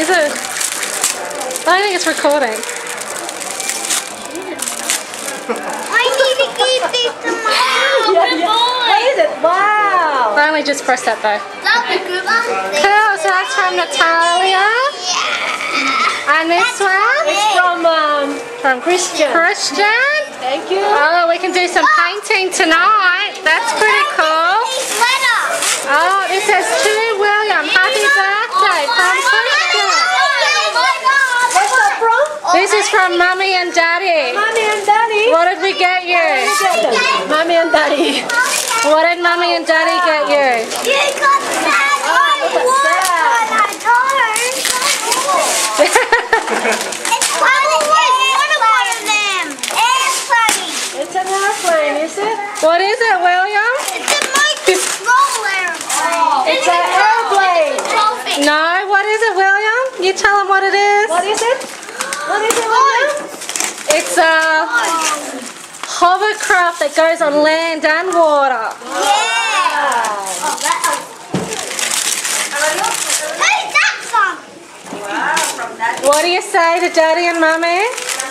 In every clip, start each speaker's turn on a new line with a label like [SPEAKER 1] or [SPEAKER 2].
[SPEAKER 1] Is it? I think it's recording.
[SPEAKER 2] I need to keep this to myself.
[SPEAKER 3] What is it? Wow.
[SPEAKER 1] I only just pressed that though.
[SPEAKER 2] That'll be good.
[SPEAKER 1] Cool, so that's from Natalia. And this one?
[SPEAKER 3] It's from Christian.
[SPEAKER 1] Christian.
[SPEAKER 3] Thank you.
[SPEAKER 1] Oh, we can do some painting tonight. That's pretty cool. Oh, this says to William, happy birthday from Christian.
[SPEAKER 3] Where's that from?
[SPEAKER 1] This is from Mummy and Daddy.
[SPEAKER 3] Mommy and Daddy.
[SPEAKER 1] What did we get you?
[SPEAKER 3] Mommy and Daddy.
[SPEAKER 1] What did Mummy and Daddy get you?
[SPEAKER 2] You got that. I won, but I don't. It's one of them. Airplane.
[SPEAKER 3] It's an airplane, is it?
[SPEAKER 1] What is it, William?
[SPEAKER 2] It's a microcontroller.
[SPEAKER 3] It's an airplane.
[SPEAKER 1] No, what is it, William? You tell him what it is.
[SPEAKER 3] What is it? What is it, William?
[SPEAKER 1] It's a hovercraft that goes on land and water.
[SPEAKER 2] Hey, that's one.
[SPEAKER 1] What do you say to Daddy and Mummy?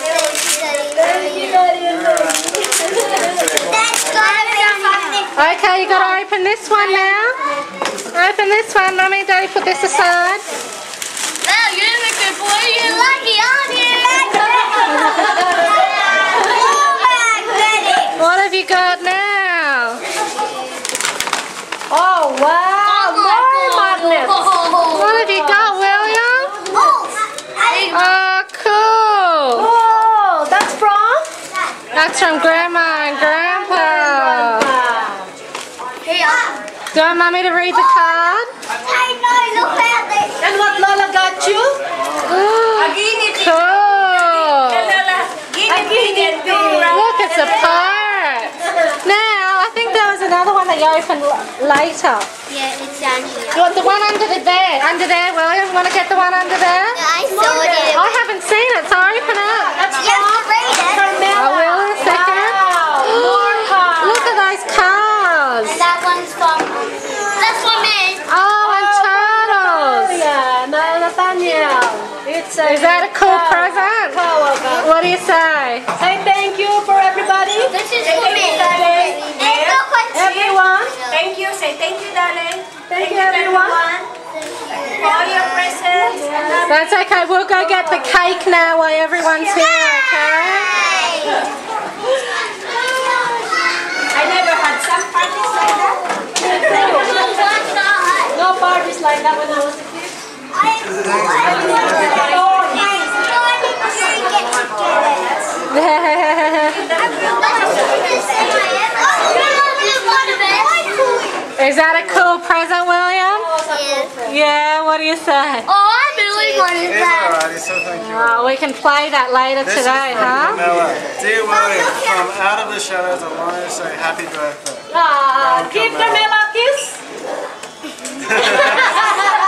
[SPEAKER 1] Okay, you got to open this one now. Open this one, Mummy. Daddy, put this aside.
[SPEAKER 2] Well, you're a good boy. You're lucky, aren't you?
[SPEAKER 1] What have you got now?
[SPEAKER 3] Oh, wow. More magnets.
[SPEAKER 1] What have you got, William? Oh, cool.
[SPEAKER 3] Oh, that's from?
[SPEAKER 1] That's from Grandma and Grandpa. Do you want Mummy to read the card?
[SPEAKER 3] And what Lola got you?
[SPEAKER 1] Ooh, cool. Look, it's a pirate. Now, I think there was another one that you opened later.
[SPEAKER 2] Yeah, it's down here.
[SPEAKER 1] You want the one under the bed? Under there, William? You want to get the one under there?
[SPEAKER 2] I saw it.
[SPEAKER 1] I haven't seen it, so open it.
[SPEAKER 2] You have to read it.
[SPEAKER 1] I will in a second.
[SPEAKER 3] More cars.
[SPEAKER 1] Look at those cars.
[SPEAKER 2] And that one's from... That's for me.
[SPEAKER 1] Oh, and turtles.
[SPEAKER 3] Yeah, Nathaniel. It's a
[SPEAKER 1] Is that a cool present? What do you say?
[SPEAKER 3] Say thank you for everybody.
[SPEAKER 2] This is for me.
[SPEAKER 3] Everyone.
[SPEAKER 4] Thank you. Say thank you, darling.
[SPEAKER 3] Thank you, everyone.
[SPEAKER 4] For all your presents.
[SPEAKER 1] That's okay. We'll go get the cake now while everyone's here, okay?
[SPEAKER 4] I never had some parties like that.
[SPEAKER 3] No parties like that when I was a kid.
[SPEAKER 1] Is that a cool present, William? Yeah, what do you say?
[SPEAKER 2] Oh, I really wanted
[SPEAKER 5] It's
[SPEAKER 2] that.
[SPEAKER 5] alrighty, so thank you.
[SPEAKER 1] Oh, we can play that later
[SPEAKER 5] This
[SPEAKER 1] today,
[SPEAKER 5] is from
[SPEAKER 1] huh?
[SPEAKER 5] Camilla. Dear William, from out of the shadows, I wanted to say happy birthday.
[SPEAKER 3] Give Camilla a kiss.